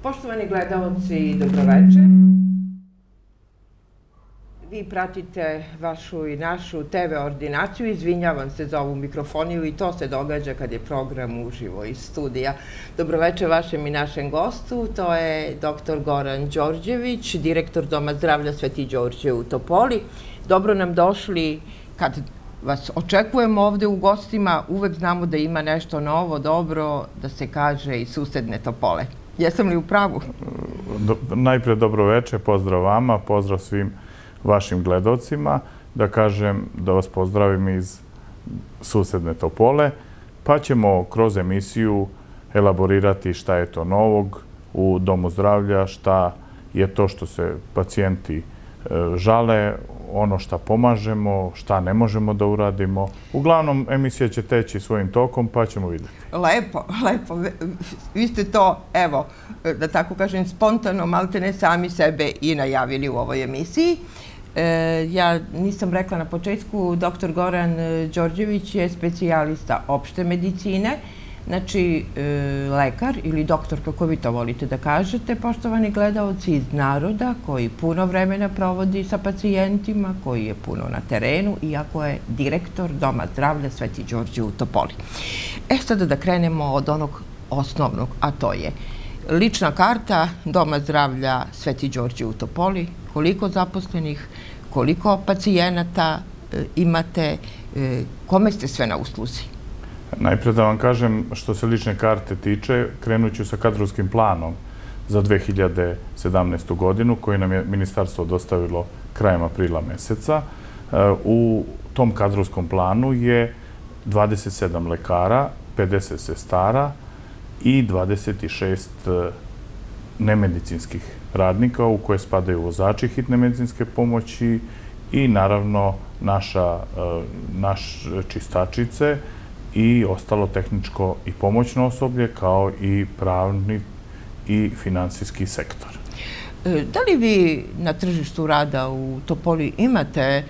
Poštovani gledalci, dobroveče. Vi pratite vašu i našu TV ordinaciju. Izvinjavam se za ovu mikrofoniju i to se događa kad je program uživo iz studija. Dobroveče vašem i našem gostu. To je dr. Goran Đorđević, direktor Doma zdravlja Sveti Đorđe u Topoli. Dobro nam došli kad vas očekujemo ovde u gostima. Uvek znamo da ima nešto novo, dobro, da se kaže iz susedne Topole. Jesam li u pravu? Najpre dobroveče, pozdrav vama, pozdrav svim vašim gledalcima. Da kažem da vas pozdravim iz susedne Topole, pa ćemo kroz emisiju elaborirati šta je to novog u Domu zdravlja, šta je to što se pacijenti žale, ono šta pomažemo, šta ne možemo da uradimo. Uglavnom, emisija će teći svojim tokom, pa ćemo vidjeti. Lepo, lepo. Vi ste to, evo, da tako kažem, spontano, malte ne sami sebe i najavili u ovoj emisiji. Ja nisam rekla na početku, dr. Goran Đorđević je specijalista opšte medicine, znači lekar ili doktor, kako vi to volite da kažete, poštovani gledaoci, iz naroda koji puno vremena provodi sa pacijentima, koji je puno na terenu, iako je direktor Doma zdravlja Sveti Đorđe u Topoli. Sada da krenemo od onog osnovnog, a to je lična karta Doma zdravlja Sveti Đorđe u Topoli, koliko zaposlenih, koliko pacijenata imate, kome ste sve na usluzi? Najpre da vam kažem, što se lične karte tiče, krenut ću sa kadrovskim planom za 2017. godinu, koji nam je ministarstvo dostavilo krajem aprila meseca. U tom kadrovskom planu je 27 lekara, 50 sestara i 26 nemedicinskih radnika, u koje spadaju vozači hitne medicinske pomoći i naravno naš čistačice i ostalo tehničko i pomoćno osoblje, kao i pravni i finansijski sektor. Da li vi na tržištu rada u Topoli imate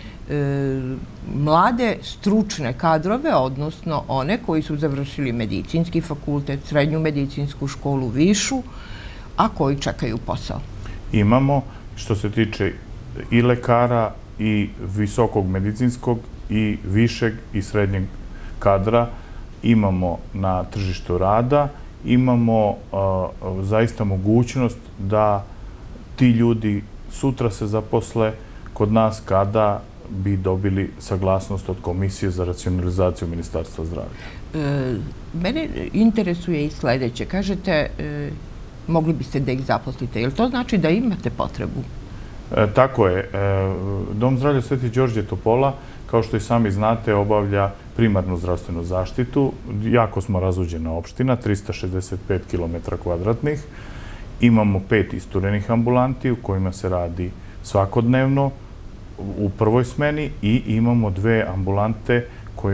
mlade stručne kadrove, odnosno one koji su završili medicinski fakultet, srednju medicinsku školu, višu, a koji čekaju posao? Imamo, što se tiče i lekara i visokog medicinskog i višeg i srednjeg kadra, imamo na tržištu rada, imamo zaista mogućnost da ti ljudi sutra se zaposle kod nas kada bi dobili saglasnost od Komisije za racionalizaciju Ministarstva zdravlja. Mene interesuje i sledeće. Kažete, mogli biste da ih zaposlite. Je li to znači da imate potrebu? Tako je. Dom zdravlja Sveti Đorđe Topola, kao što i sami znate, obavlja primarnu zdravstvenu zaštitu. Jako smo razuđena opština, 365 km². Imamo 5 isturenih ambulanti u kojima se radi svakodnevno u prvoj smeni i imamo 2 ambulante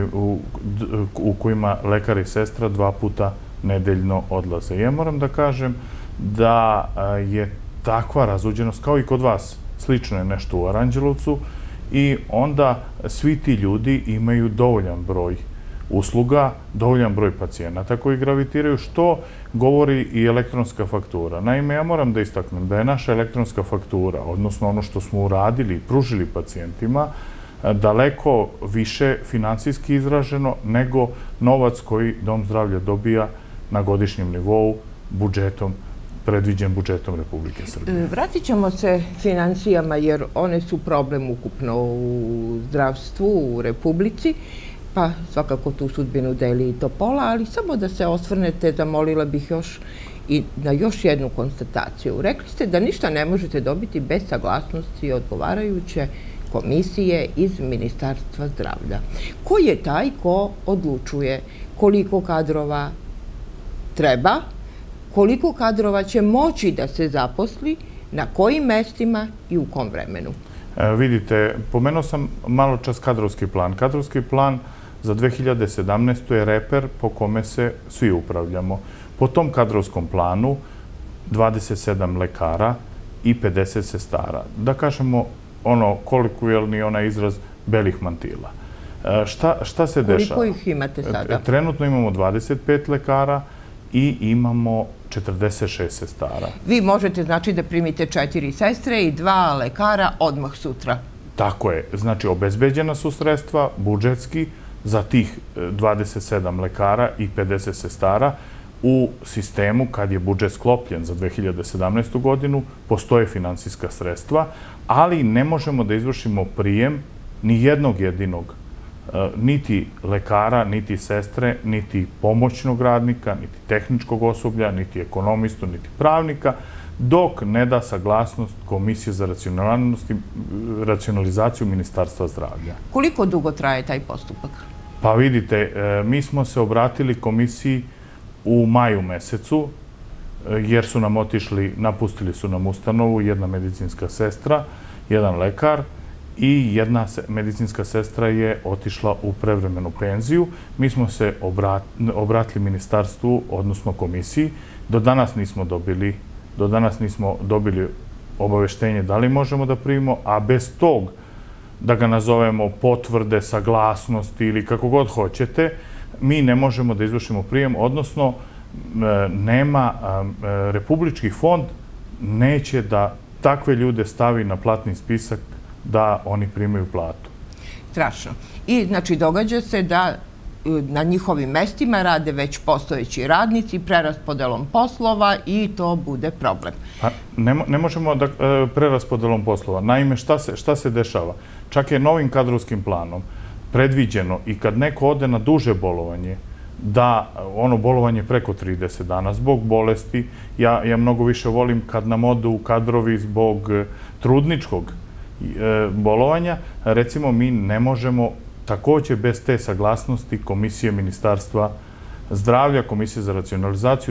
u kojima lekar i sestra 2 puta nedeljno odlaze. Ja moram da kažem da je takva razuđenost, kao i kod vas, slično je nešto u Aranđelovcu, i onda svi ti ljudi imaju dovoljan broj usluga, dovoljan broj pacijenata koji gravitiraju, što govori i elektronska faktura. Naime, ja moram da istaknem da je naša elektronska faktura, odnosno ono što smo uradili i pružili pacijentima, daleko više finansijski izraženo nego novac koji Dom zdravlja dobija na godišnjem nivou predviđen budžetom Republike Srbije. Vratit ćemo se finansijama, jer one su problem ukupno u zdravstvu u Republici, pa svakako tu sudbinu deli i Topola, ali samo da se osvrnete, zamolila bih još i na još jednu konstataciju. Rekli ste da ništa ne možete dobiti bez saglasnosti odgovarajuće komisije iz Ministarstva zdravlja. Ko je taj ko odlučuje koliko kadrova treba, koliko kadrova će moći da se zaposli, na kojim mestima i u kom vremenu? Vidite, pomenuo sam malo čas kadrovski plan. Kadrovski plan za 2017. je reper po kome se svi upravljamo. Po tom kadrovskom planu 27 lekara i 50 sestara. Da kažemo kolokvijalni onaj izraz belih mantila. Šta se dešava? Koliko ih imate sada? Trenutno imamo 25 lekara i imamo 46 sestara. Vi možete znači da primite 4 sestre i 2 lekara odmah sutra. Tako je. Znači, obezbeđena su sredstva budžetski za tih 27 lekara i 50 sestara. U sistemu, kad je budžet sklopljen za 2017. godinu, postoje finansijska sredstva, ali ne možemo da izvršimo prijem ni jednog jedinog, niti lekara, niti sestre, niti pomoćnog radnika, niti tehničkog osoblja, niti ekonomistu, niti pravnika, dok ne da saglasnost Komisije za racionalizaciju Ministarstva zdravlja. Koliko dugo traje taj postupak? Pa vidite, mi smo se obratili komisiji u maju mesecu, jer su nam otišli, napustili su nam ustanovu, jedna medicinska sestra, jedan lekar i jedna medicinska sestra je otišla u prevremenu penziju. Mi smo se obratili ministarstvu, odnosno komisiji. Do danas nismo dobili obaveštenje da li možemo da primimo, a bez tog, da ga nazovemo potvrde, saglasnosti ili kako god hoćete, mi ne možemo da izvršimo prijem, odnosno Republički fond neće da takve ljude stavi na platni spisak da oni primaju platu. Strašno. I znači događa se da na njihovim mestima rade već postojeći radnici preraspodelom poslova i to bude problem. Pa ne možemo da preraspodelom poslova. Naime, šta se dešava? Čak je novim kadrovskim planom predviđeno i kad neko ode na duže bolovanje, da ono bolovanje preko 30 dana zbog bolesti, ja mnogo više volim kad nam odu kadrovi zbog trudničkog bolovanja, recimo mi ne možemo takođe bez te saglasnosti Komisije Ministarstva zdravlja, Komisije za racionalizaciju,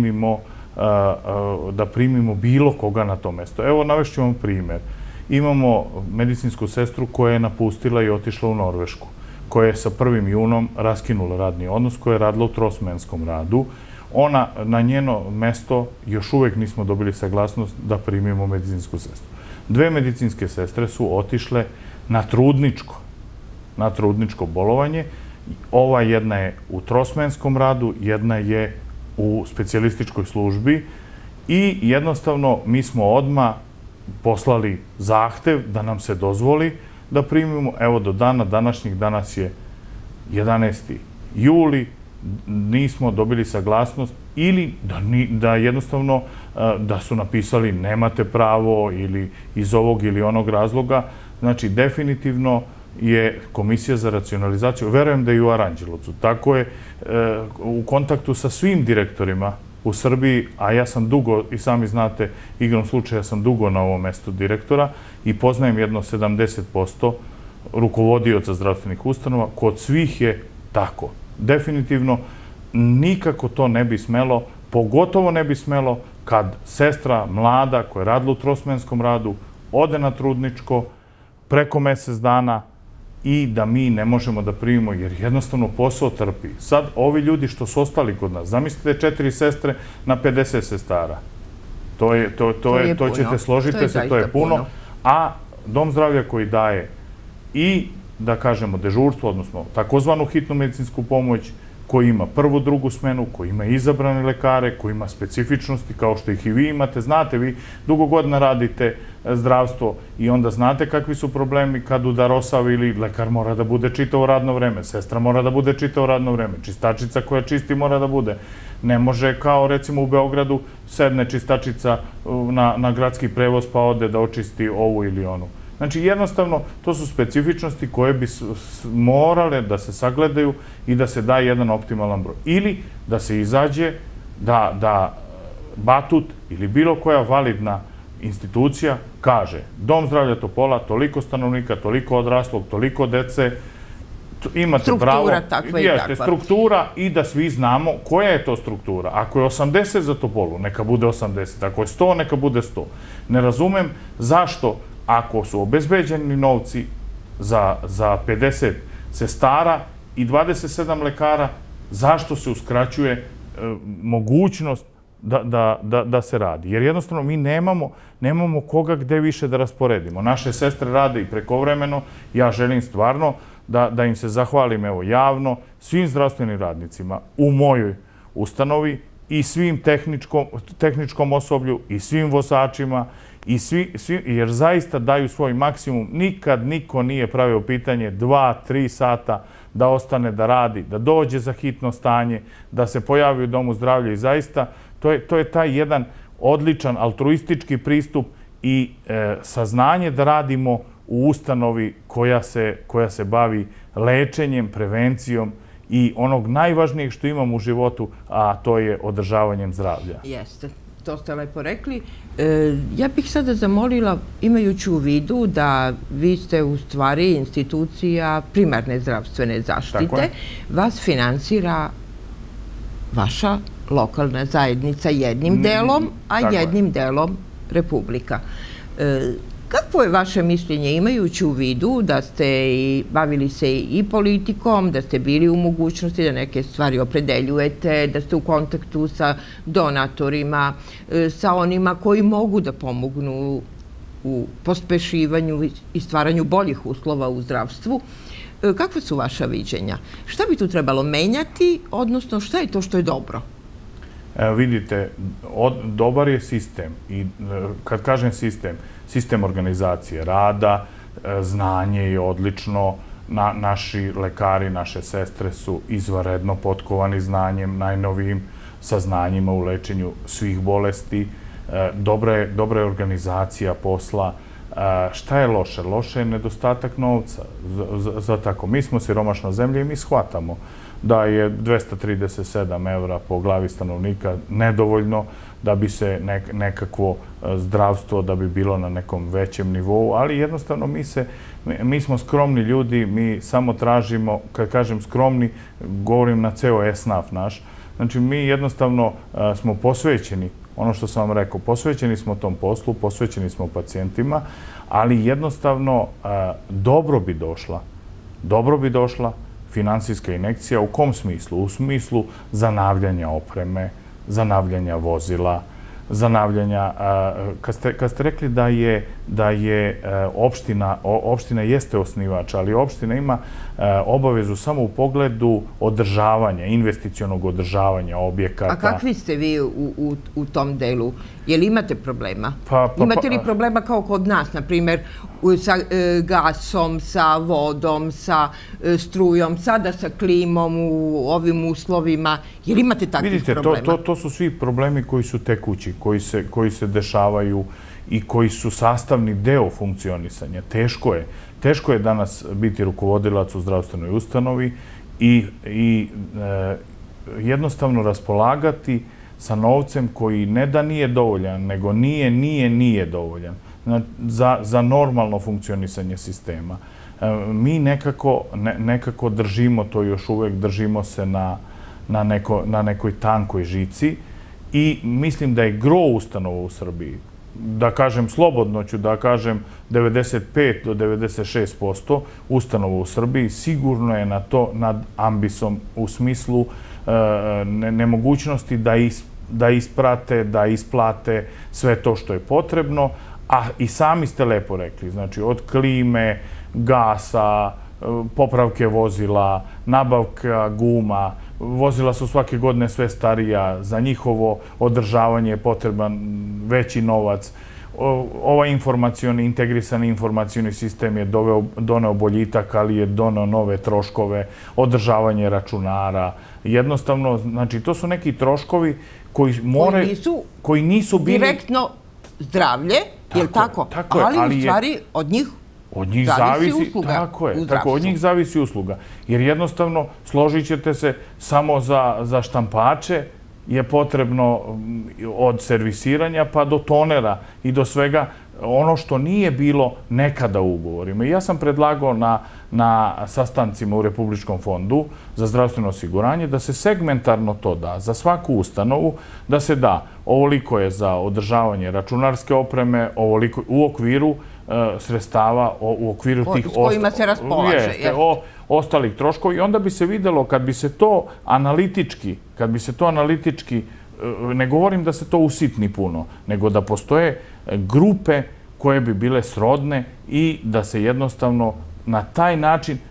da primimo bilo koga na to mesto. Evo, navešću vam primer. Imamo medicinsku sestru koja je napustila i otišla u Norvešku, koja je sa 1. junom raskinula radni odnos, koja je radila u trosmenskom radu. Ona, na njeno mesto, još uvek nismo dobili saglasnost da primimo medicinsku sestru. 2 medicinske sestre su otišle na trudničko bolovanje. Ova jedna je u trosmenskom radu, jedna je u specijalističkoj službi i jednostavno mi smo odmah poslali zahtev da nam se dozvoli da primimo. Evo, do dana današnjih, danas je 11. juli, nismo dobili saglasnost ili da jednostavno da su napisali nemate pravo ili iz ovog ili onog razloga. Znači, definitivno je Komisija za racionalizaciju, verujem da i u Aranđelovcu, tako je u kontaktu sa svim direktorima u Srbiji, a ja sam dugo, i sami znate, igrom slučaja sam dugo na ovom mestu direktora i poznajem jedno 70% rukovodioca zdravstvenih ustanova, kod svih je tako. Definitivno, nikako to ne bi smelo, pogotovo ne bi smelo kad sestra mlada koja je radila u trosmenskom radu ode na trudničko preko mesec dana i da mi ne možemo da primimo, jer jednostavno posao trpi. Sad, ovi ljudi što su ostali kod nas, zamislite 4 sestre na 50 sestara. To ćete složiti se, to je puno. A Dom zdravlja koji daje i, da kažemo, dežurstvo, odnosno takozvanu hitnu medicinsku pomoć, koji ima prvu, drugu smenu, koji ima izabrane lekare, koji ima specifičnosti, kao što ih i vi imate. Znate, vi dugo godina radite zdravstvo i onda znate kakvi su problemi kad udar osav ili lekar mora da bude čitavo radno vreme, sestra mora da bude čitavo radno vreme, čistačica koja čisti mora da bude. Ne može kao recimo u Beogradu sedne čistačica na gradski prevoz pa ode da očisti ovu ili onu. Znači, jednostavno, to su specifičnosti koje bi morale da se sagledaju i da se da jedan optimalan broj. Ili da se izađe da Batut ili bilo koja validna institucija kaže Dom zdravlja Topola, toliko stanovnika, toliko odraslog, toliko dece, imate pravo. Struktura takva i takva. Struktura i da svi znamo koja je to struktura. Ako je 80 za Topolu, neka bude 80. Ako je 100, neka bude 100. Ne razumem zašto, ako su obezbeđeni novci za 50 sestara i 27 lekara, zašto se uskraćuje mogućnost da se radi? Jer jednostavno mi nemamo koga gde više da rasporedimo. Naše sestre rade i prekovremeno. Ja želim stvarno da im se zahvalim evo javno, svim zdravstvenim radnicima u mojoj ustanovi i svim tehničkom osoblju i svim vozačima, jer zaista daju svoj maksimum. Nikad niko nije pravio pitanje 2-3 sata da ostane da radi, da dođe za hitno stanje, da se pojavi u domu zdravlja i zaista to je taj jedan odličan altruistički pristup i saznanje da radimo u ustanovi koja se bavi lečenjem, prevencijom i onog najvažnijeg što imamo u životu, a to je održavanjem zdravlja. Jeste, to ste lepo rekli. Ja bih sada zamolila, imajući u vidu da vi ste u stvari institucija primarne zdravstvene zaštite, vas finansira vaša lokalna zajednica jednim delom, a jednim delom Republika. Kakvo je vaše mišljenje, imajući u vidu da ste bavili se i politikom, da ste bili u mogućnosti da neke stvari opredeljujete, da ste u kontaktu sa donatorima, sa onima koji mogu da pomognu u pospešivanju i stvaranju boljih uslova u zdravstvu? Kakva su vaša viđenja? Šta bi tu trebalo menjati, odnosno šta je to što je dobro? Vidite, dobar je sistem i kad kažem sistem organizacije rada, znanje je odlično, naši lekari, naše sestre su izvanredno potkovani znanjem, najnovijim saznanjima u lečenju svih bolesti, dobra je organizacija posla. Šta je loše? Loše je nedostatak novca za tako. Mi smo siromašna zemlja i mi shvatamo da je 237 evra po glavi stanovnika nedovoljno da bi se nekakvo zdravstvo, da bi bilo na nekom većem nivou, ali jednostavno mi smo skromni ljudi, mi samo tražimo, kad kažem skromni, govorim na ceo esnaf naš, znači mi jednostavno smo posvećeni, ono što sam vam rekao, posvećeni smo tom poslu, posvećeni smo pacijentima, ali jednostavno dobro bi došla finansijska injekcija. U kom smislu? U smislu zanavljanja opreme, zanavljanja vozila, zanavljanja... Kad ste rekli da je opština jeste osnivač, ali opština ima obavezu samo u pogledu održavanja, investicionog održavanja objekata. A kakvi ste vi u tom delu? Je li imate problema? Imate li problema kao kod nas, na primjer, sa gasom, sa vodom, sa strujom, sada sa klimom u ovim uslovima? Je li imate takvih problema? Vidite, to su svi problemi koji su tekući, koji se dešavaju i koji su sastavni deo funkcionisanja. Teško je danas biti rukovodilac u zdravstvenoj ustanovi i jednostavno raspolagati sa novcem koji ne da nije dovoljan, nego nije dovoljan za normalno funkcionisanje sistema. Mi nekako držimo to još uvek, držimo se na nekoj tankoj žici i mislim da je gro ustanova u Srbiji, da kažem slobodno ću da kažem 95 do 96% ustanova u Srbiji sigurno je nad ambisom u smislu nemogućnosti da isprate, da isplate sve to što je potrebno, a i sami ste lepo rekli, znači od klime, gasa, popravke vozila, nabavka guma, vozila su svake godine sve starija, za njihovo održavanje je potreban veći novac. Ovaj integrisani informacioni sistem je doneo boljitak, ali je doneo nove troškove, održavanje računara. Jednostavno, znači, to su neki troškovi koji nisu bili... Direktno zdravlje, je li tako? Ali u stvari od njih zavisi usluga. Tako je, od njih zavisi usluga. Jer jednostavno, složit ćete se, samo za štampače je potrebno od servisiranja pa do tonera i do svega ono što nije bilo nekada u ugovorima. Ja sam predlagao na sastancima u Republičkom fondu za zdravstveno osiguranje da se segmentarno to da za svaku ustanovu, da se da ovoliko je za održavanje računarske opreme, ovoliko u okviru sredstava, u okviru tih s kojima se raspolaže. Ostalih troškova i onda bi se videlo kad bi se to analitički, ne govorim da se to usitni puno, nego da postoje grupe koje bi bile srodne i da se jednostavno na taj način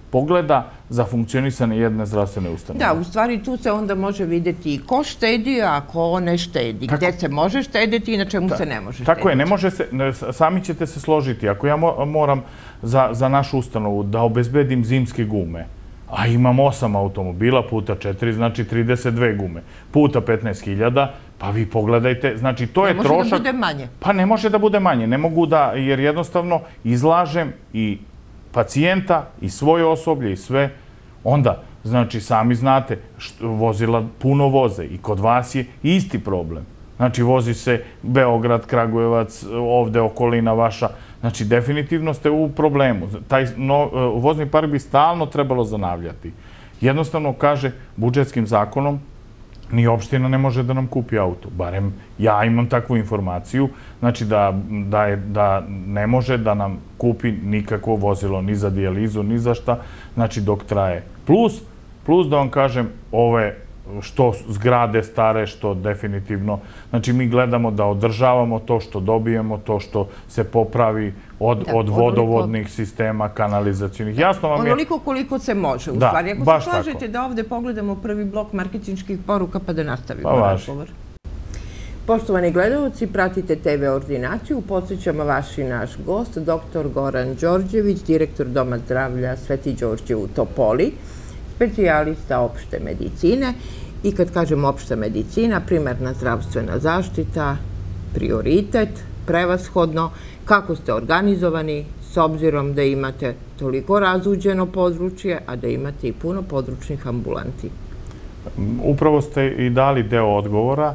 pogleda za funkcionisanje jedne zdravstvene ustanove. Da, u stvari tu se onda može vidjeti ko štedi, a ko ne štedi. Gde se može štediti i na čemu se ne može štediti. Tako je, ne može se, sami ćete se složiti. Ako ja moram za našu ustanovu da obezbedim zimske gume, a imam 8 automobila puta 4, znači 32 gume, puta 15.000, pa vi pogledajte, znači to je trošak... Ne može da bude manje. Pa ne može da bude manje, ne mogu da, jer jednostavno izlažem i pacijenta i svoje osoblje i sve, onda, znači, sami znate, vozila puno voze i kod vas je isti problem. Znači, vozi se Beograd, Kragujevac, ovde okolina vaša, znači, definitivno ste u problemu. Taj vozni park bi stalno trebalo zanavljati. Jednostavno, kaže, budžetskim zakonom, ni opština ne može da nam kupi auto. Barem ja imam takvu informaciju, znači da ne može da nam kupi nikakvo vozilo ni za dijalizu, ni za šta, znači dok traje. Plus da vam kažem, ove što zgrade stare, što definitivno, znači mi gledamo da održavamo to što dobijemo, to što se popravi od vodovodnih sistema, kanalizacijnih. Jasno vam je... Onoliko koliko se može, u stvari. Ako se slažete da ovde pogledamo prvi blok marketinških poruka pa da nastavimo razgovor. Poštovani gledalci, pratite TV Ordinaciju. Podsjećamo vaš i naš gost, dr. Goran Đorđević, direktor Doma zdravlja Sveti Đorđe u Topoli, specijalista opšte medicine. I kad kažem opšta medicina, primarna zdravstvena zaštita, prioritet, prevashodno, kako ste organizovani s obzirom da imate toliko razuđeno područje, a da imate i puno područnih ambulanti. Upravo ste i dali deo odgovora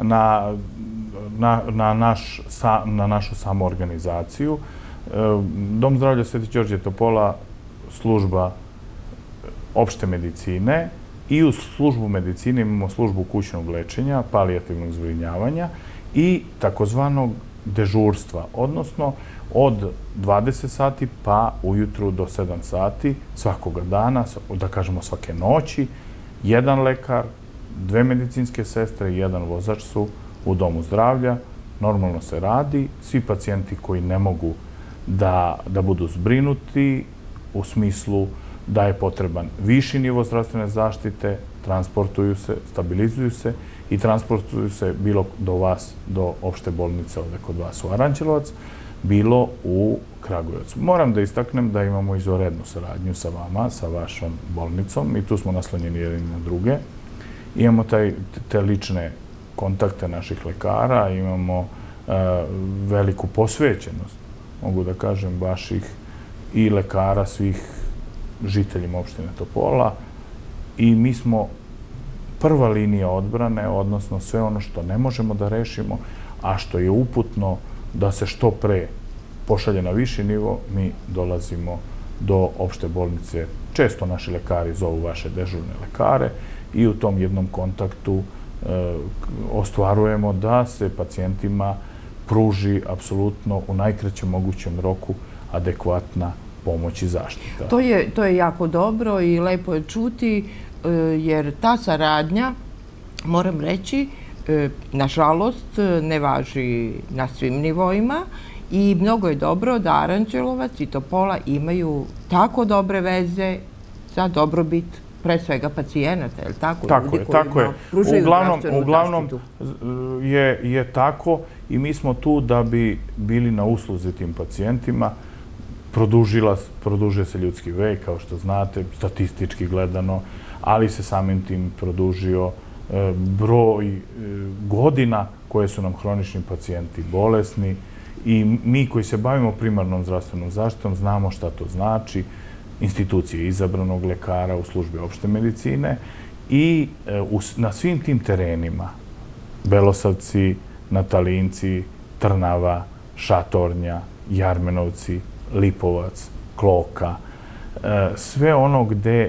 na našu samoorganizaciju. Dom zdravlja Sveti Đorđe Topola, služba opšte medicine, i u službu medicine imamo službu kućnog lečenja, palijativnog zbrinjavanja i takozvanog dežurstva, odnosno od 20 sati pa ujutru do 7 sati svakoga dana, da kažemo svake noći, jedan lekar, 2 medicinske sestre i 1 vozač su u domu zdravlja. Normalno se radi, svi pacijenti koji ne mogu da budu zbrinuti u smislu da je potreban viši nivo zdravstvene zaštite, transportuju se, stabilizuju se i transportuju se bilo do vas, do opšte bolnice ovde kod vas u Aranđelovac, bilo u Kragujevcu. Moram da istaknem da imamo izvanrednu saradnju sa vama, sa vašom bolnicom i tu smo naslonjeni jedni na druge. Imamo te lične kontakte naših lekara, imamo veliku posvećenost, mogu da kažem, vaših i lekara, svih žiteljima opštine Topola, i mi smo prva linija odbrane, odnosno sve ono što ne možemo da rešimo, a što je uputno da se što pre pošalje na viši nivo, mi dolazimo do opšte bolnice. Često naši lekari zovu vaše dežurne lekare i u tom jednom kontaktu ostvarujemo da se pacijentima pruži apsolutno u najkraćem mogućem roku adekvatna pomoć i zaštita. To je jako dobro i lepo je čuti, jer ta saradnja, moram reći, nažalost, ne važi na svim nivoima i mnogo je dobro da Aranđelovac i Topola imaju tako dobre veze za dobrobit pre svega pacijenata, je li tako? Tako je. Uglavnom je tako i mi smo tu da bi bili na usluzi tim pacijentima. Produžuje se ljudski vek, kao što znate, statistički gledano, ali se samim tim produžio broj godina koje su nam hronični pacijenti bolesni i mi koji se bavimo primarnom zdravstvenom zaštitom znamo šta to znači, institucije izabranog lekara u službi opšte medicine i na svim tim terenima, Belosavci, Natalinci, Trnava, Šatornja, Jarmenovci, Lipovac, Kloka, sve ono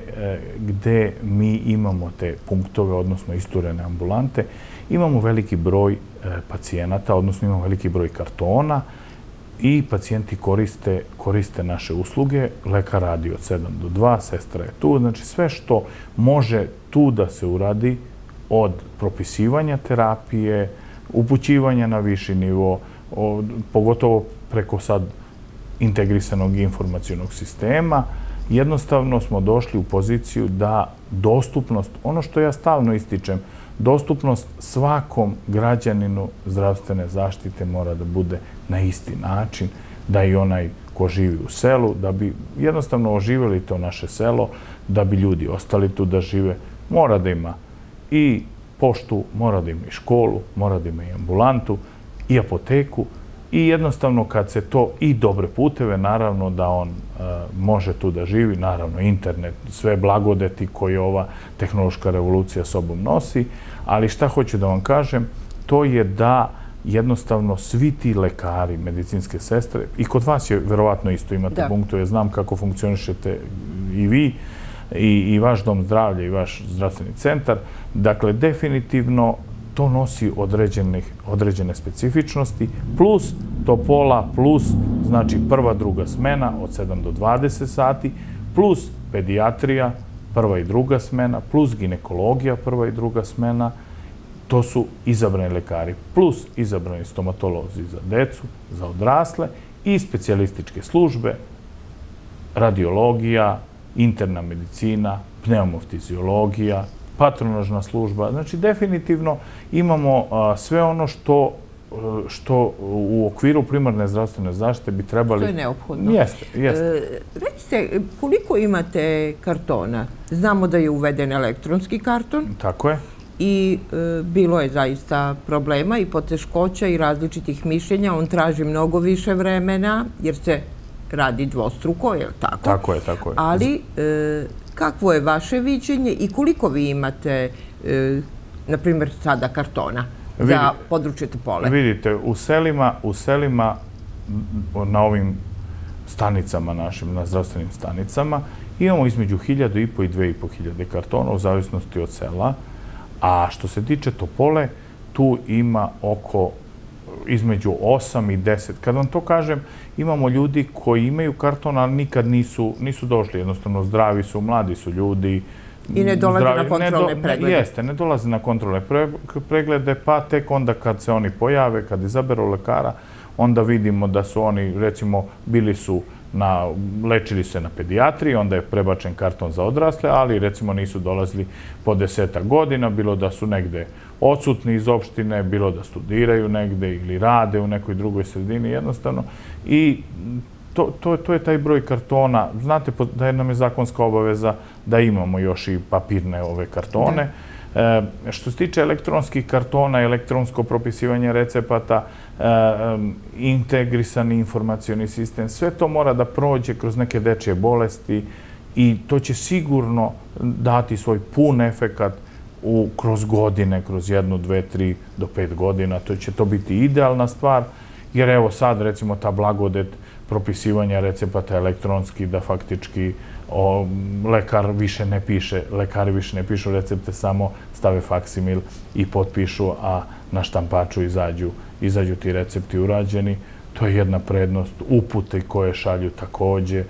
gde mi imamo te punktove, odnosno isturene ambulante, imamo veliki broj pacijenata, odnosno imamo veliki broj kartona i pacijenti koriste naše usluge. Lekar radi od 7 do 2, sestra je tu. Znači sve što može tu da se uradi, od propisivanja terapije, upućivanja na viši nivo, pogotovo preko sad integrisanog informacionog sistema, jednostavno smo došli u poziciju da dostupnost, ono što ja stalno ističem, dostupnost svakom građaninu zdravstvene zaštite mora da bude na isti način, da i onaj ko živi u selu, da bi jednostavno oživjeli to naše selo, da bi ljudi ostali tu da žive, mora da ima i poštu, mora da ima i školu, mora da ima i ambulantu, i apoteku, i jednostavno kad se to i dobre puteve, naravno da on može tu da živi, naravno internet, sve blagodeti koje ova tehnološka revolucija sobom nosi, ali šta hoću da vam kažem, to je da jednostavno svi ti lekari, medicinske sestre, i kod vas je verovatno isto, imate punktove, znam kako funkcionišete i vi, i vaš dom zdravlja i vaš zdravstveni centar, dakle definitivno to nosi određene specifičnosti, plus Topola, plus znači prva, druga smena od 7 do 20 sati, plus pedijatrija, prva i druga smena, plus ginekologija, prva i druga smena, to su izabrani lekari, plus izabrani stomatolozi za decu, za odrasle i specijalističke službe, radiologija, interna medicina, pneumofiziologija, patronažna služba. Znači, definitivno imamo sve ono što u okviru primarne zdravstvene zaštite bi trebali... To je neophodno. Jeste. Recite, koliko imate kartona? Znamo da je uveden elektronski karton. Tako je. I bilo je zaista problema i poteškoća i različitih mišljenja. On traži mnogo više vremena jer se radi dvostruko, je li tako? Tako je. Ali kakvo je vaše viđenje i koliko vi imate, na primjer, sada kartona za područje Topole? Vidite, u selima na ovim stanicama našim, na zdravstvenim stanicama, imamo između 1.500 i 2.500 kartona u zavisnosti od sela. A što se tiče Topole, tu ima oko između 8 i 10. Kad vam to kažem, imamo ljudi koji imaju karton, ali nikad nisu došli. Jednostavno, zdravi su, mladi su ljudi. I ne dolaze na kontrolne preglede. Jeste, ne dolaze na kontrolne preglede, pa tek onda kad se oni pojave, kad izaberu lekara, onda vidimo da su oni, recimo, lečili se na pedijatriji, onda je prebačen karton za odrasle, ali recimo nisu dolazili po 10 godina, bilo da su negde odsutni iz opštine, bilo da studiraju negde ili rade u nekoj drugoj sredini jednostavno. I to je taj broj kartona. Znate da nam je zakonska obaveza da imamo još i papirne ove kartone. Što se tiče elektronskih kartona, elektronsko propisivanje recepata, integrisani informacioni sistem, sve to mora da prođe kroz neke dečje bolesti i to će sigurno dati svoj pun efekat kroz godine, kroz 1, 2, 3 do 5 godina. To će to biti idealna stvar, jer evo sad recimo ta blagodet propisivanja recepata elektronski, da faktički lekari više ne pišu recepte, samo stave faksimil i potpišu, a na štampaču izađu ti recepti urađeni. To je jedna prednost. Upute koje šalju takođe.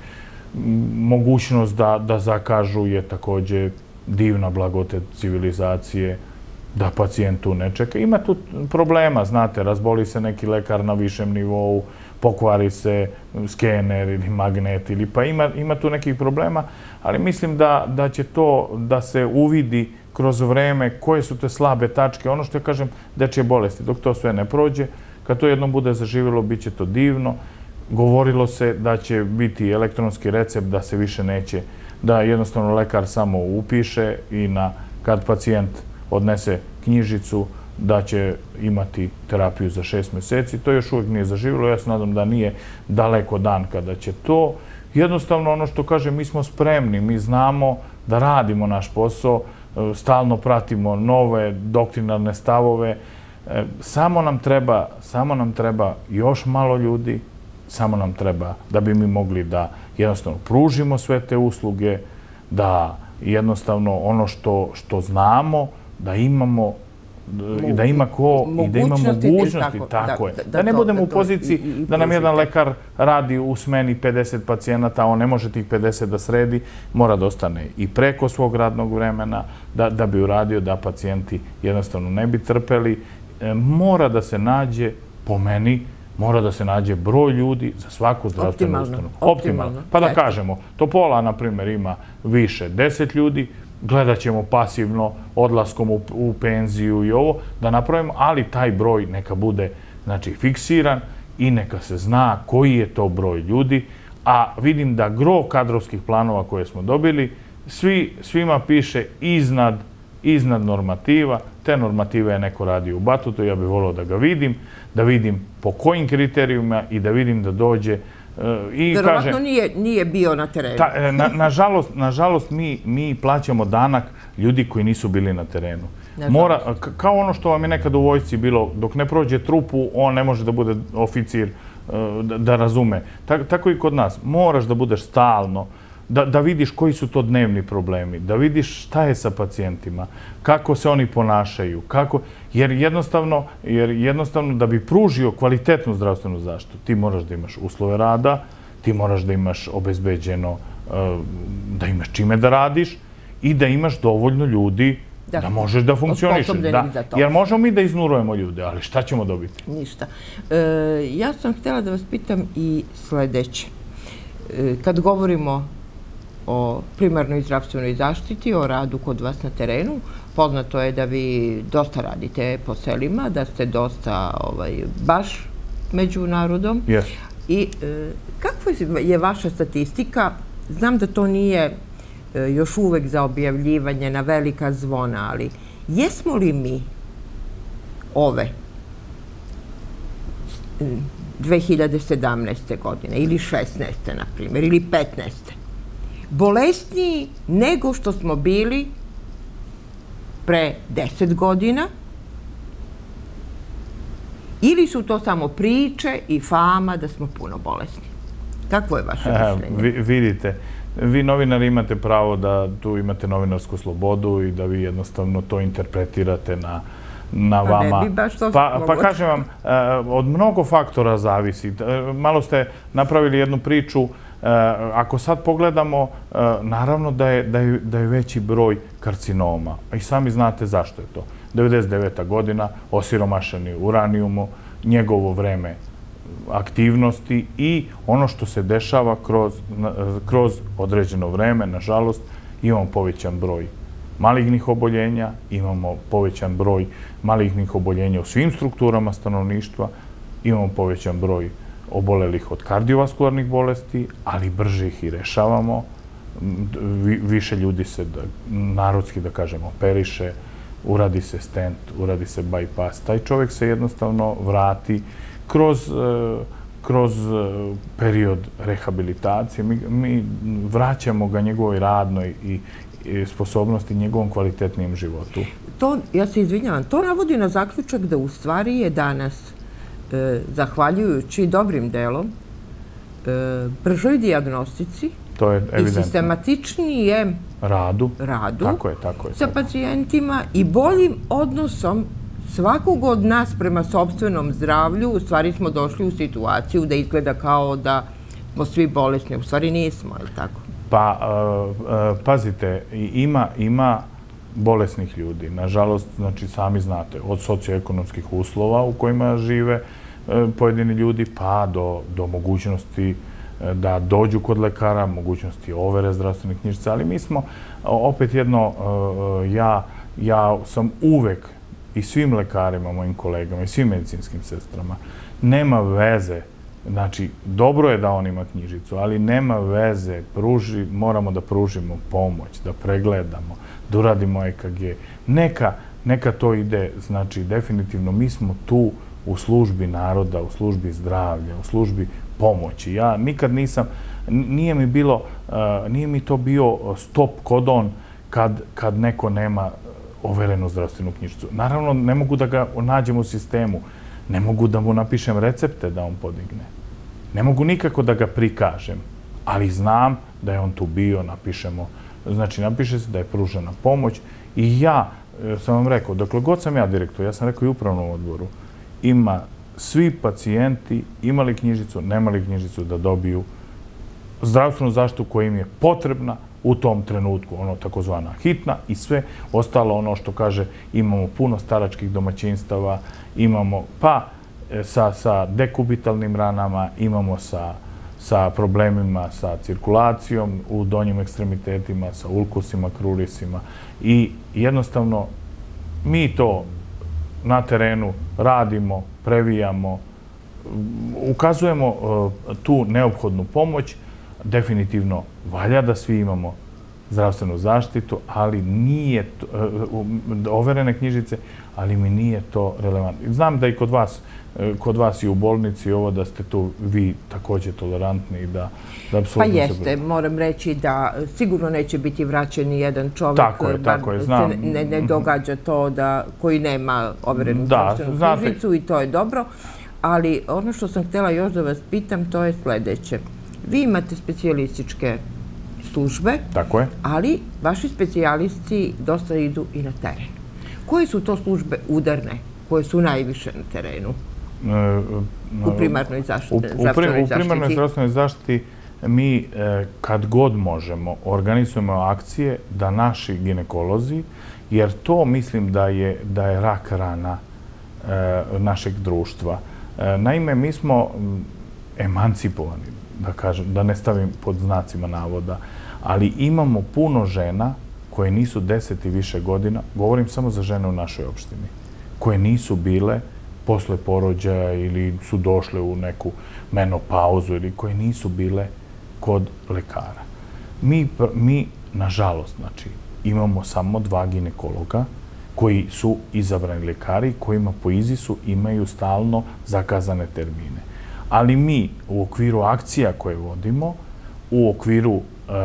Mogućnost da zakažu je takođe divna blagodet civilizacije, da pacijent tu ne čeka. Ima tu problema, znate, razboli se neki lekar na višem nivou, pokvari se skener ili magnet, pa ima tu nekih problema, ali mislim da će to da se uvidi kroz vreme koje su te slabe tačke, ono što ja kažem, dečje bolesti, dok to sve ne prođe, kad to jednom bude zaživjelo, bit će to divno. Govorilo se da će biti elektronski recept, da se više neće, da jednostavno lekar samo upiše i kad pacijent odnese knjižicu, da će imati terapiju za 6 meseci. To još uvijek nije zaživjelo. Ja se nadam da nije daleko dan kada će to. Jednostavno, ono što kažem, mi smo spremni, mi znamo da radimo naš posao, stalno pratimo nove doktrinarne stavove. Samo nam treba još malo ljudi, samo nam treba da bi mi mogli da jednostavno pružimo sve te usluge, da jednostavno ono što znamo, da imamo i da ima ko i da ima mogućnosti, tako je. Da ne budemo u poziciji da nam jedan lekar radi u smeni 50 pacijenata, on ne može tih 50 da sredi, mora da ostane i preko svog radnog vremena da bi uradio, da pacijenti jednostavno ne bi trpeli. Mora da se nađe, po meni, mora da se nađe broj ljudi za svaku zdravstvenu ustanovu. Optimalno. Pa da kažemo, Topola, na primjer, ima više 10 ljudi, gledat ćemo pasivno odlaskom u penziju i ovo, da napravimo, ali taj broj neka bude fiksiran i neka se zna koji je to broj ljudi, a vidim da gro kadrovskih planova koje smo dobili, svima piše iznad normativa. Te normative je neko radio u Batutu, ja bih volio da vidim po kojim kriterijuma i da vidim da dođe i kaže... Verovatno nije bio na terenu. Nažalost, mi plaćamo danak ljudi koji nisu bili na terenu. Kao ono što vam je nekad u vojsci bilo, dok ne prođe trupu, on ne može da bude oficir, da razume. Tako i kod nas. Moraš da budeš stalno, da vidiš koji su to dnevni problemi, da vidiš šta je sa pacijentima, kako se oni ponašaju, jer jednostavno da bi pružio kvalitetnu zdravstvenu zaštitu, ti moraš da imaš uslove rada, ti moraš da imaš obezbeđeno, da imaš čime da radiš i da imaš dovoljno ljudi da možeš da funkcionišeš. Jer možemo mi da iznurujemo ljude, ali šta ćemo dobiti? Ništa. Ja sam htjela da vas pitam i sledeće. Kad govorimo o primarnoj zdravstvenoj zaštiti, o radu kod vas na terenu, poznato je da vi dosta radite po selima, da ste dosta baš među narodom. I kakva je vaša statistika? Znam da to nije još uvek za objavljivanje na velika zvona, ali jesmo li mi ove 2017. godine ili 16. na primjer, ili 15. bolesniji nego što smo bili pre 10 godina? Ili su to samo priče i fama da smo puno bolesni? Kakvo je vaše mišljenje? Vidite, vi novinari imate pravo da tu imate novinarsku slobodu i da vi jednostavno to interpretirate na vama. Pa kažem vam, od mnogo faktora zavisi. Malo ste napravili jednu priču. Ako sad pogledamo, naravno da je veći broj karcinoma. I sami znate zašto je to. 99. godina, osiromašeni uranijumu, njegovo vreme aktivnosti i ono što se dešava kroz određeno vreme, nažalost, imamo povećan broj malignih oboljenja, imamo povećan broj malignih oboljenja u svim strukturama stanovništva, imamo povećan broj obolelih od kardiovaskularnih bolesti, ali brže ih i rešavamo. Više ljudi se, narodski da kažemo, operiše, uradi se stent, uradi se bypass. Taj čovjek se jednostavno vrati kroz period rehabilitacije. Mi vraćamo ga njegovoj radnoj i sposobnosti, njegovom kvalitetnijem životu. Ja se izvinjavam, to navodi na zaključak da u stvari je danas, zahvaljujući dobrim delom, bržoj dijagnostici i sistematičnijem radu sa pacijentima i boljim odnosom svakog od nas prema sopstvenom zdravlju. U stvari smo došli u situaciju da izgleda kao da smo svi bolesni. U stvari nismo, je li tako? Pa, pazite, ima bolesnih ljudi. Nažalost, znači, sami znate, od socioekonomskih uslova u kojima žive pojedini ljudi, pa do mogućnosti da dođu kod lekara, mogućnosti overe zdravstvenih knjižica. Ali mi smo, opet jedno, ja sam uvek i svim lekarima, mojim kolegama i svim medicinskim sestrama, nema veze, znači, dobro je da on ima knjižicu, ali nema veze, moramo da pružimo pomoć, da pregledamo, da uradimo EKG. Neka to ide, znači, definitivno, mi smo tu u službi naroda, u službi zdravlja, u službi pomoći. Ja nikad nisam, nije mi to bio stop kodon kad neko nema overenu zdravstvenu knjižicu. Naravno, ne mogu da ga nađem u sistemu, ne mogu da mu napišem recepte da on podigne. Ne mogu nikako da ga prikažem, ali znam da je on tu bio, napiše se da je pružena pomoć i ja sam vam rekao, dokle god sam ja direktor, ja sam rekao i upravnom odboru, svi pacijenti imali knjižicu, nemali knjižicu da dobiju zdravstvenu zaštitu koja im je potrebna u tom trenutku, ono takozvana hitna i sve ostalo ono što kaže imamo puno staračkih domaćinstava, imamo, pa sa dekubitalnim ranama, imamo sa problemima sa cirkulacijom u donjim ekstremitetima, sa ulkusima, krurisima i jednostavno mi to na terenu radimo, previjamo, ukazujemo tu neophodnu pomoć. Definitivno valja da svi imamo zdravstvenu zaštitu, ali nije overene knjižice, ali mi nije to relevantno. Znam da i kod vas i u bolnici ovo da ste tu vi također tolerantni i da apsolutno... Pa jeste, moram reći da sigurno neće biti vraćen ni jedan čovjek, tako je, znam. Ne događa to da koji nema overenu zdravstvenu knjižicu i to je dobro, ali ono što sam htjela još da vas pitam, to je sljedeće. Vi imate specijalističke službe, ali vaši specijalisti dosta idu i na teren. Koje su to službe udarne, koje su najviše na terenu u primarnoj zdravstvenoj zaštiti? U primarnoj zdravstvenoj zaštiti mi kad god možemo organizujemo akcije da naši ginekolozi, jer to mislim da je rak rana našeg društva. Naime, mi smo emancipovani, da kažem, da ne stavim pod znacima navoda, ali imamo puno žena koje nisu 10 i više godina, govorim samo za žene u našoj opštini, koje nisu bile posle porođaja ili su došle u neku menopauzu ili koje nisu bile kod lekara. Mi nažalost, znači, imamo samo 2 ginekologa koji su izabrani lekari, kojima po IZIS-u imaju stalno zakazane termine. Ali mi u okviru akcija koje vodimo, u okviru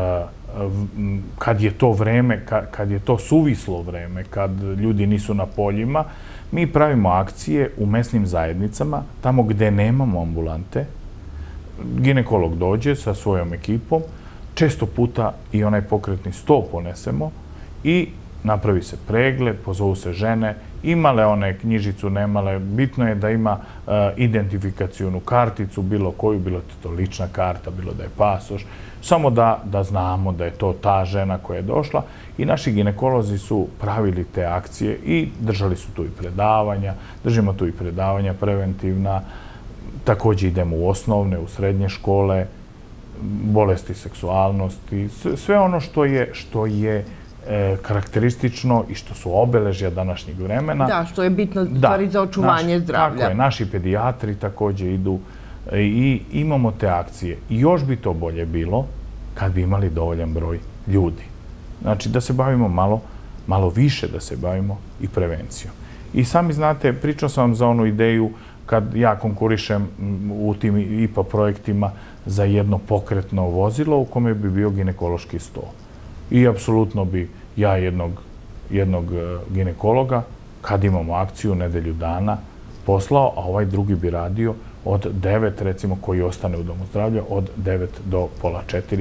kad je to vreme, kad je to suvislo vreme, kad ljudi nisu na poljima, mi pravimo akcije u mesnim zajednicama, tamo gde nemamo ambulante. Ginekolog dođe sa svojom ekipom, često puta i onaj pokretni sto ponesemo i napravi se pregled, pozovu se žene, imale one knjižicu, nemale, bitno je da ima identifikacionu karticu, bilo koju, bilo to lična karta, bilo da je pasoš, samo da znamo da je to ta žena koja je došla i naši ginekolozi su pravili te akcije i držali su tu i predavanja, držimo tu i predavanja preventivna, također idemo u osnovne, u srednje škole, bolesti seksualnosti, sve ono što je karakteristično i što su obeležja današnjeg vremena. Da, što je bitno stvari za očuvanje zdravlja. Tako je, naši pedijatri također idu i imamo te akcije. I još bi to bolje bilo kad bi imali dovoljan broj ljudi. Znači da se bavimo malo više, da se bavimo i prevencijom. I sami znate, pričao sam vam za onu ideju kad ja konkurišem u tim IPA projektima za jedno pokretno vozilo u kome bi bio ginekološki sto. I apsolutno bi ja jednog ginekologa, kad imamo akciju nedelju dana, poslao, a ovaj drugi bi radio od 9, recimo, koji ostane u domu zdravlja, od 9 do pola 4.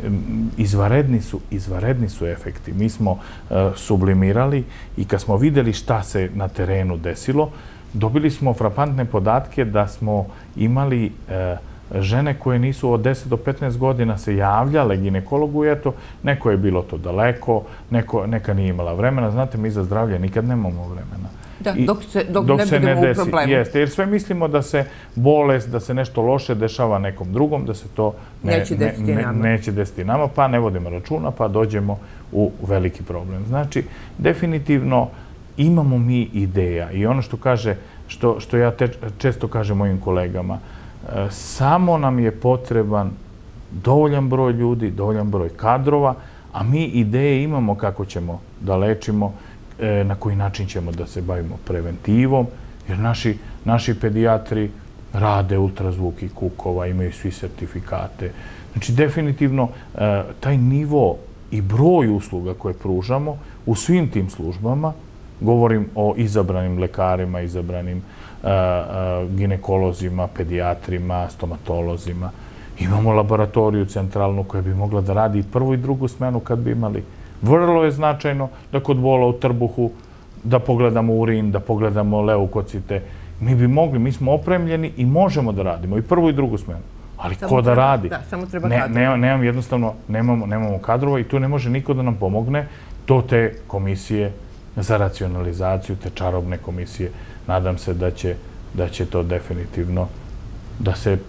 Izvanredni su efekti. Mi smo sublimirali i kad smo vidjeli šta se na terenu desilo, dobili smo frapantne podatke da smo imali žene koje nisu od 10 do 15 godina se javljale ginekologu i eto, neko je bilo to daleko, neka nije imala vremena. Znate, mi za zdravlje nikad nemamo vremena. Da, dok ne budemo u problemu. Jeste, jer sve mislimo da se bolest, da se nešto loše dešava nekom drugom, da se to neće desiti nama, pa ne vodimo računa, pa dođemo u veliki problem. Znači, definitivno imamo mi ideja i ono što ja često kažem mojim kolegama, samo nam je potreban dovoljan broj ljudi, dovoljan broj kadrova, a mi ideje imamo kako ćemo da lečimo, na koji način ćemo da se bavimo preventivom, jer naši pedijatri rade ultrazvuk i kukova, imaju svi sertifikate. Znači, definitivno, taj nivo i broj usluga koje pružamo u svim tim službama, govorim o izabranim lekarima, izabranim ginekolozima, pedijatrima, stomatolozima. Imamo laboratoriju centralnu koja bi mogla da radi prvu i drugu smenu kad bi imali. Vrlo je značajno da kod bola u trbuhu da pogledamo urin, da pogledamo leukocite. Mi bi mogli, mi smo opremljeni i možemo da radimo i prvu i drugu smenu. Ali ko da radi? Samo treba kadrova. Jednostavno, nemamo kadrova i tu ne može niko da nam pomogne. To te komisije za racionalizaciju, te čarobne komisije, nadam se da će to definitivno, da se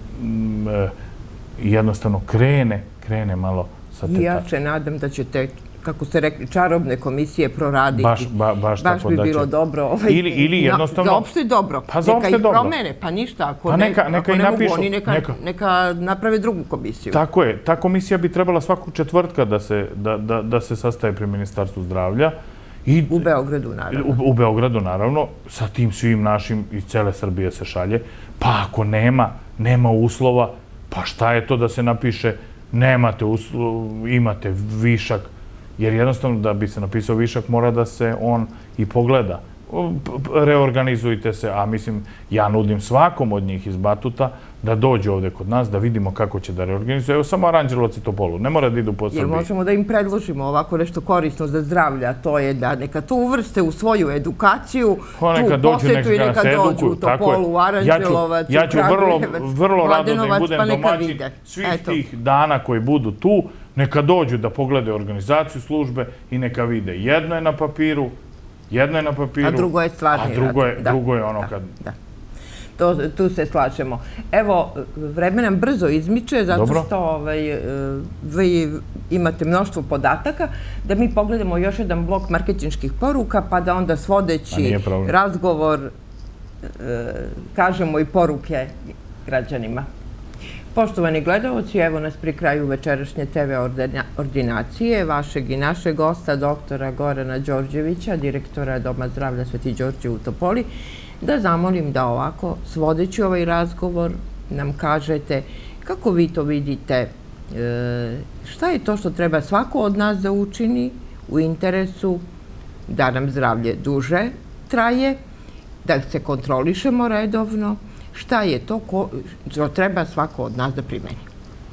jednostavno krene malo sa te tačke. Ja se nadam da će te, kako ste rekli, čarobne komisije proraditi. Baš tako bi da će. bilo dobro. Ili jednostavno... Za opšte dobro. Pa za opšte dobro. Neka ih promene, pa ništa. Ako ne mogu oni, neka naprave drugu komisiju. Tako je. Ta komisija bi trebala svakog četvrtka da se sastaje pri Ministarstvu zdravlja. U Beogradu, naravno. U Beogradu, naravno. Sa tim svim našim iz cele Srbije se šalje. Pa ako nema uslova, pa šta je to da se napiše nemate uslova, imate višak, jer jednostavno da bi se napisao višak mora da se on i pogleda. Reorganizujte se, a mislim, ja nudim svakom od njih iz Batuta da dođe ovde kod nas, da vidimo kako će da reorganizuje. Evo samo Aranđelovac i Topolu, ne mora da idu po Srbiji. Jer možemo da im predložimo ovako nešto korisno za zdravlje, a to je da neka to uvrste u svoju edukaciju, tu posetu i neka dođu u Topolu, u Aranđelovac, u Kragujevac, vrlo rado da im budem domaćin svih tih dana koji budu tu, neka dođu da pogledaju organizaciju službe i neka vide. Jedno je na papiru, a drugo je stvarni rad. A drugo je ono kad... Tu se slažemo. Evo, vreme nam brzo izmiče, zato što vi imate mnoštvo podataka, da mi pogledamo još jedan blok marketinških poruka, pa da onda svodeći razgovor kažemo i poruke građanima. Poštovani gledalci, evo nas pri kraju večerašnje TV ordinacije, vašeg i našeg gosta, doktora Gorana Đorđevića, direktora Doma zdravlja Sveti Đorđe u Topoli, da zamolim da ovako, svodeći ovaj razgovor, nam kažete kako vi to vidite, šta je to što treba svako od nas da učini u interesu da nam zdravlje duže traje, da se kontrolišemo redovno, šta je to što treba svako od nas da primeni?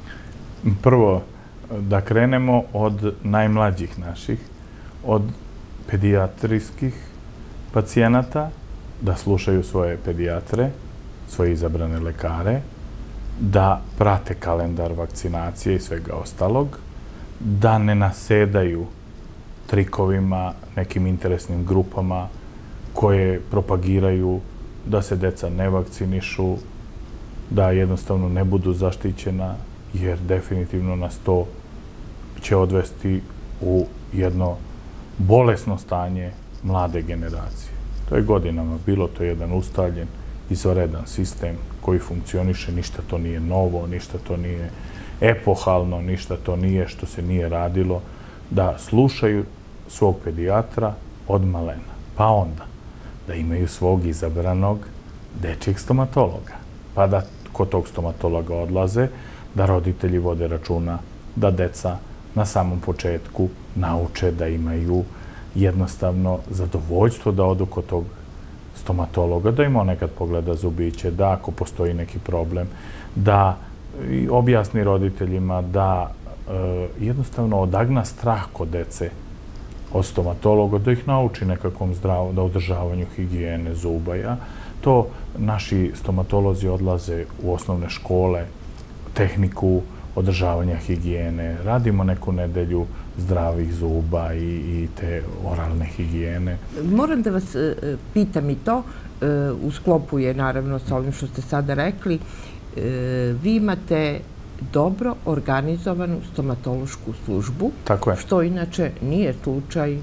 Prvo, da krenemo od najmlađih naših, od pedijatrijskih pacijenata, da slušaju svoje pedijatre, svoje izabrane lekare, da prate kalendar vakcinacije i svega ostalog, da ne nasedaju trikovima, nekim interesnim grupama koje propagiraju da se deca ne vakcinišu, da jednostavno ne budu zaštićena, jer definitivno nas to će odvesti u jedno bolesno stanje mlade generacije. To je godinama bilo, to je jedan ustaljen, izvanredan sistem koji funkcioniše, ništa to nije novo, ništa to nije epohalno, ništa to nije što se nije radilo, da slušaju svog pedijatra od malena, pa onda da imaju svog izabranog dečjeg stomatologa, pa da kod tog stomatologa odlaze, da roditelji vode računa, da deca na samom početku nauče da imaju jednostavno zadovoljstvo da odu kod tog stomatologa, da im on nekad pogleda zubiće, da ako postoji neki problem, da objasni roditeljima, da jednostavno odagna strah kod dece od stomatologa, da ih nauči nekakvom zdravom, da održavanju higijene zuba. To naši stomatolozi odlaze u osnovne škole, tehniku održavanja higijene. Radimo neku nedelju zdravih zuba i te oralne higijene. Moram da vas pitam i to, u sklopu je naravno sa ovim što ste sada rekli, vi imate dobro organizovanu stomatološku službu, što inače nije slučaj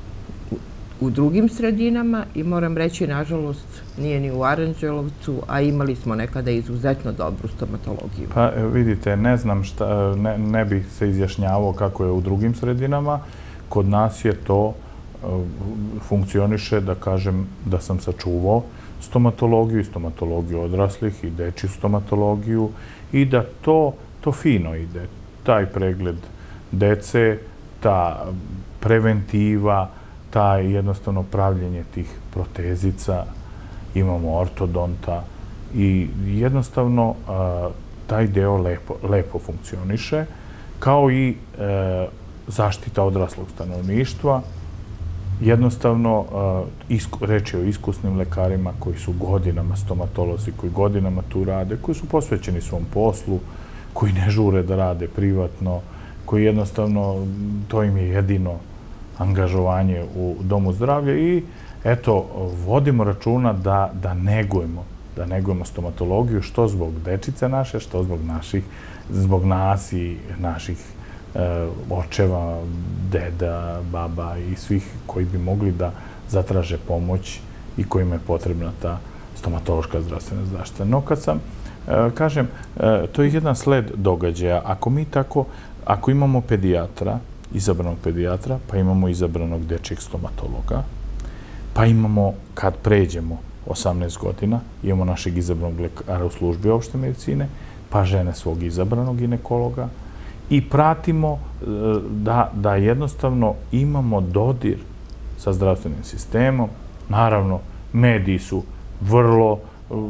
u drugim sredinama i moram reći, nažalost, nije ni u Aranđelovcu, a imali smo nekada izuzetno dobru stomatologiju. Pa vidite, ne znam šta, ne bih se izjašnjavao kako je u drugim sredinama. Kod nas je to funkcioniše, da kažem, da sam sačuvao stomatologiju i stomatologiju odraslih i dečju stomatologiju i da to fino ide. Taj pregled dece, ta preventiva, taj jednostavno pravljenje tih protezica, imamo ortodonta i jednostavno taj deo lepo funkcioniše, kao i zaštita odraslog stanovništva. Jednostavno, reč je o iskusnim lekarima koji su godinama stomatolozi, koji godinama tu rade, koji su posvećeni svom poslu, koji ne žure da rade privatno, koji jednostavno, to im je jedino angažovanje u Domu zdravlja i eto, vodimo računa da negujemo da negujemo stomatologiju, što zbog dečice naše, što zbog nas i naših očeva, deda, baba i svih koji bi mogli da zatraže pomoć i kojima je potrebna ta stomatološka zdravstvena zaštita. No, kad sam, kažem, to je jedan sled događaja. Ako imamo pedijatra, izabranog pedijatra, pa imamo izabranog dečjeg stomatologa, pa imamo, kad pređemo 18 godina, imamo našeg izabranog lekara u službi opšte medicine, pa žene svog izabranog ginekologa i pratimo da jednostavno imamo dodir sa zdravstvenim sistemom. Naravno, mediji su vrlo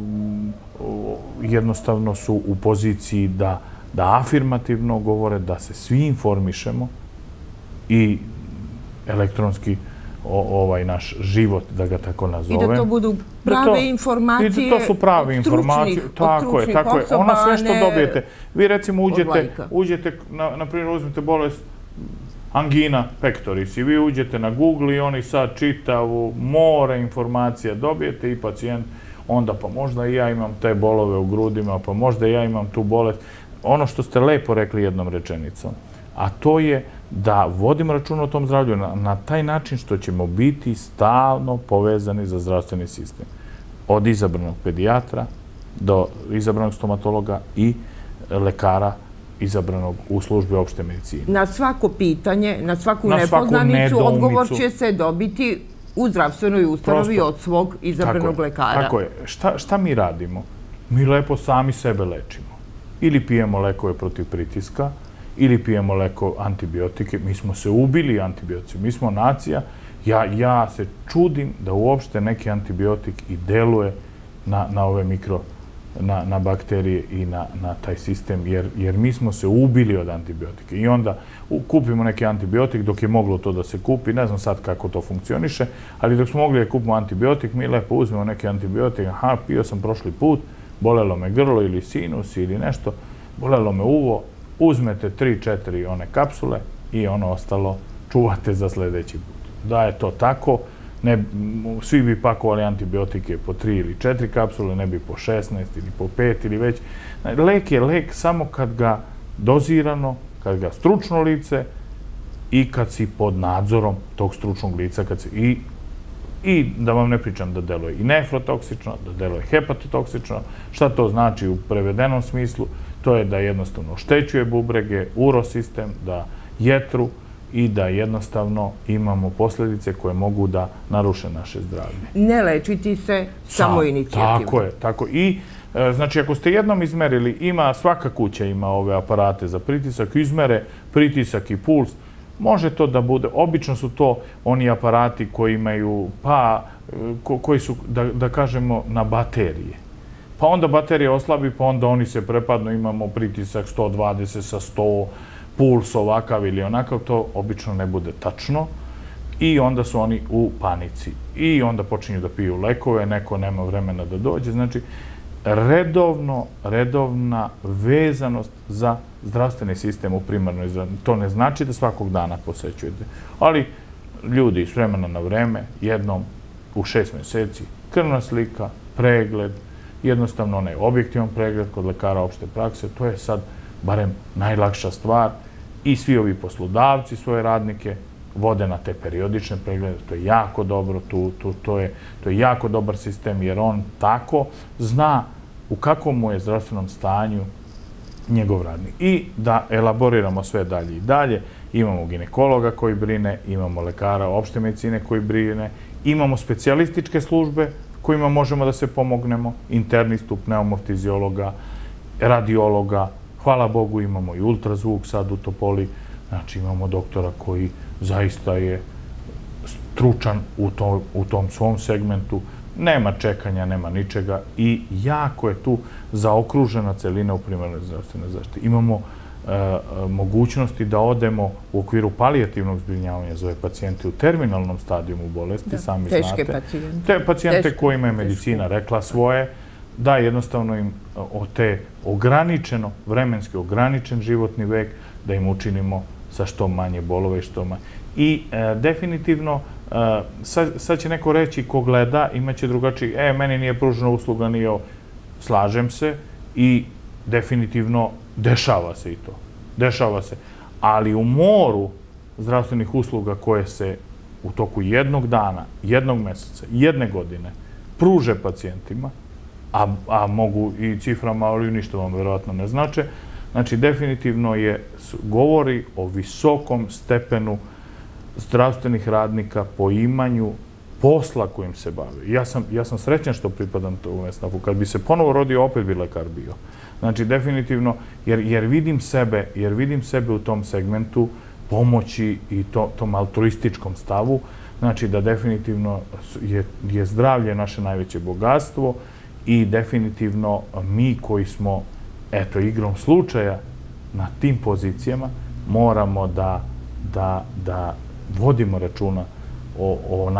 jednostavno su u poziciji da afirmativno govore, da se svi informišemo i elektronski ovaj naš život, da ga tako nazovem. I da to budu prave informacije. I to su prave informacije. Tako je, tako je. Ono sve što dobijete. Vi recimo uđete, na primjer, uzmete bolest angina pectoris i vi uđete na Google i oni sad čitavu more informacija dobijete i pacijent onda pa možda i ja imam te bolove u grudima, pa možda i ja imam tu bolest. Ono što ste lepo rekli jednom rečenicom, a to je da vodimo računa o tom zdravlju na taj način što ćemo biti stalno povezani za zdravstveni sistem. Od izabranog pedijatra do izabranog stomatologa i lekara izabranog u službi opšte medicine. Na svako pitanje, na svaku nepoznanicu, odgovor će se dobiti u zdravstvenoj ustanovi od svog izabranog lekara. Tako je. Šta mi radimo? Mi lepo sami sebe lečimo. Ili pijemo lekove protiv pritiska, ili pijemo antibiotike. Mi smo se ubili antibioticima. Mi smo nacija. Ja se čudim da uopšte neki antibiotik i deluje na ove na bakterije i na taj sistem, jer mi smo se ubili od antibiotike. I onda kupimo neki antibiotik dok je moglo to da se kupi. Ne znam sad kako to funkcioniše, ali dok smo mogli da kupimo antibiotik, mi lepo uzmemo neki antibiotik. Aha, pio sam prošli put, bolelo me grlo ili sinus ili nešto, bolelo me uvo, uzmete 3-4 one kapsule i ono ostalo čuvate za sledeći put. Da je to tako, svi bi pakovali antibiotike po 3 ili 4 kapsule, ne bi po 16 ili po 5 ili već. Lek je lek samo kad ga dozirano, kad ga stručno lice i kad si pod nadzorom tog stručnog lica, i da vam ne pričam da deluje i nefrotoksično, da deluje hepatotoksično. Šta to znači u prevedenom smislu? To je da jednostavno oštećuje bubrege, urosistem, da jetru i da jednostavno imamo posljedice koje mogu da naruše naše zdravlje. Ne lečiti se samoinicijativno. Tako je, tako. I znači, ako ste jednom izmerili, svaka kuća ima ove aparate za pritisak, izmere pritisak i puls, može to da bude, obično su to oni aparati koji imaju, koji su, da kažemo, na baterije. Pa onda baterija oslabi, pa onda oni se prepadnu, imamo pritisak 120 sa 100, puls ovakav ili onakav, to obično ne bude tačno i onda su oni u panici. I onda počinju da piju lekove, neko nema vremena da dođe. Znači, redovna vezanost za zdravstveni sistem u primarnoj zdravstvenoj. To ne znači da svakog dana posećujete. Ali ljudi s vremena na vreme, jednom u 6 meseci, krvna slika, pregled, jednostavno onaj objektivan pregled kod lekara opšte prakse, to je sad barem najlakša stvar i svi ovi poslodavci svoje radnike vode na te periodične preglede. To je jako dobro, to je jako dobar sistem jer on tako zna u kakvom mu je zdravstvenom stanju njegov radnik. I da elaboriramo sve dalje i dalje, imamo ginekologa koji brine, imamo lekara opšte medicine koji brine, imamo specijalističke službe kojima možemo da se pomognemo, internistu, pneumoftiziologa, radiologa, hvala Bogu imamo i ultrazvuk sad u Topoli, znači imamo doktora koji zaista je stručan u tom svom segmentu, nema čekanja, nema ničega i jako je tu zaokružena celina u primarnoj zdravstvenoj zaštiti. Imamo mogućnosti da odemo u okviru palijativnog zbrinjavanja za ove pacijente u terminalnom stadijumu bolesti, sami znate. Teške pacijente. Te pacijente kojima je medicina rekla svoje, da jednostavno im te vremenski ograničen životni vek, da im učinimo sa što manje bolove i što manje. I definitivno Sad će neko reći ko gleda, imaće drugačiji, meni nije pružena usluga, nije ovo. Slažem se i definitivno dešava se i to. Dešava se. Ali u moru zdravstvenih usluga koje se u toku jednog dana, jednog meseca, jedne godine pruže pacijentima, a mogu i ciframa, ali ništa vam verovatno ne znače, znači definitivno govori o visokom stepenu zdravstvenih radnika po imanju posla kojim se bave. Ja sam srećan što pripadam to u Nesnafu. Kad bi se ponovo rodio, opet bi lekar bio. Znači, definitivno, jer vidim sebe u tom segmentu pomoći i tom altruističkom stavu, znači da definitivno je zdravlje naše najveće bogatstvo i definitivno mi koji smo, eto, igrom slučaja na tim pozicijama, moramo da vodimo računa o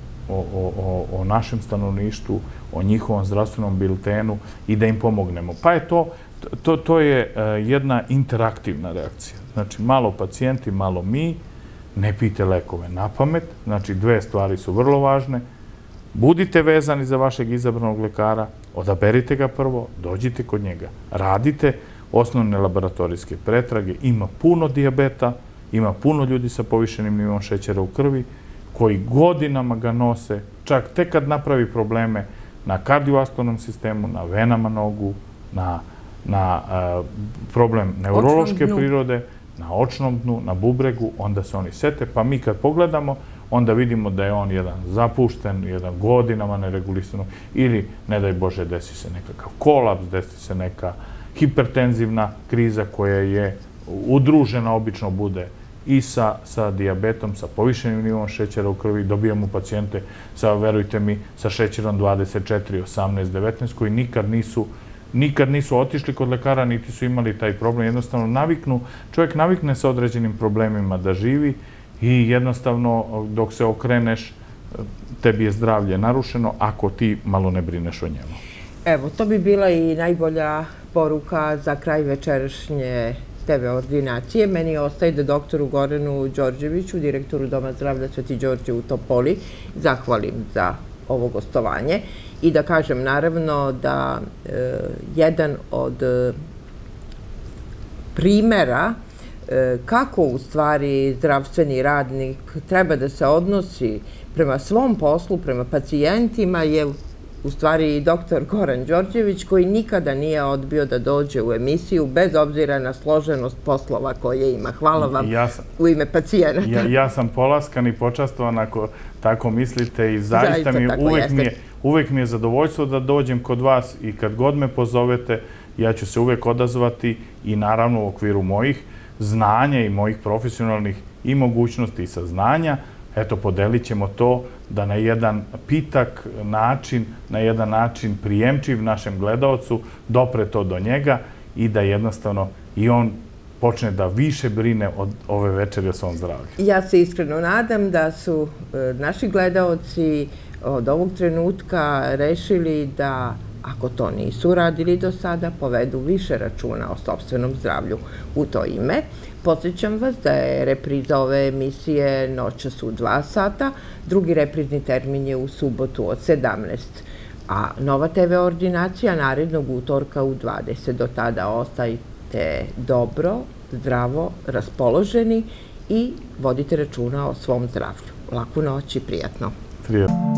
našem stanovništvu, o njihovom zdravstvenom biltenu i da im pomognemo. Pa je to je jedna interaktivna reakcija. Znači, malo pacijenti, malo mi, ne pijte lekove na pamet. Znači, dve stvari su vrlo važne. Budite vezani za vašeg izabranog lekara, odaberite ga prvo, dođite kod njega, radite osnovne laboratorijske pretrage. Ima puno dijabeta, ima puno ljudi sa povišenim nivom šećera u krvi, koji godinama ga nose, čak tek kad napravi probleme na kardiovaskularnom sistemu, na venama nogu, na problem neurološke prirode, na očnom dnu, na bubregu, onda se oni sete, pa mi kad pogledamo, onda vidimo da je on jedan zapušten, jedan godinama neregulisano, ili, ne daj Bože, desi se nekakav kolaps, desi se neka hipertenzivna kriza koja je udružena, obično bude i sa dijabetom, sa povišenim nivom šećera u krvi. Dobijamo pacijente sa, verujte mi, sa šećerom 24, 18, 19, koji nikad nisu otišli kod lekara, niti su imali taj problem. Jednostavno čovjek navikne sa određenim problemima da živi i jednostavno dok se okreneš, tebi je zdravlje narušeno ako ti malo ne brineš o njemu. Evo, to bi bila i najbolja poruka za kraj večerašnje TV ordinacije. Meni ostaje da doktoru Goranu Đorđeviću, direktoru Doma zdravlja Sveti Đorđe u Topoli, zahvalim za ovo gostovanje i da kažem naravno da jedan od primera kako u stvari zdravstveni radnik treba da se odnosi prema svom poslu, prema pacijentima je u stvari i doktor Goran Đorđević, koji nikada nije odbio da dođe u emisiju, bez obzira na složenost poslova koje ima. Hvala vam u ime pacijenata. Ja sam polaskan i počastovan ako tako mislite i zaista uvek mi je zadovoljstvo da dođem kod vas i kad god me pozovete, ja ću se uvek odazvati i naravno u okviru mojih znanja i mojih profesionalnih i mogućnosti i saznanja. Eto, podelit ćemo to da na jedan pitak način, na jedan način prijemčiv našem gledaocu, dopre to do njega i da jednostavno i on počne da više brine od ove večeri o svom zdravlju. Ja se iskreno nadam da su naši gledaoci od ovog trenutka rešili da, ako to nisu radili do sada, povedu više računa o sopstvenom zdravlju. U to ime podsjećam vas da je repriza ove emisije noćas u 2 sata, drugi reprizni termin je u subotu od 17, a nova TV ordinacija narednog utorka u 20. Do tada ostajte dobro, zdravo, raspoloženi i vodite računa o svom zdravlju. Laku noć i prijatno. Prijatno.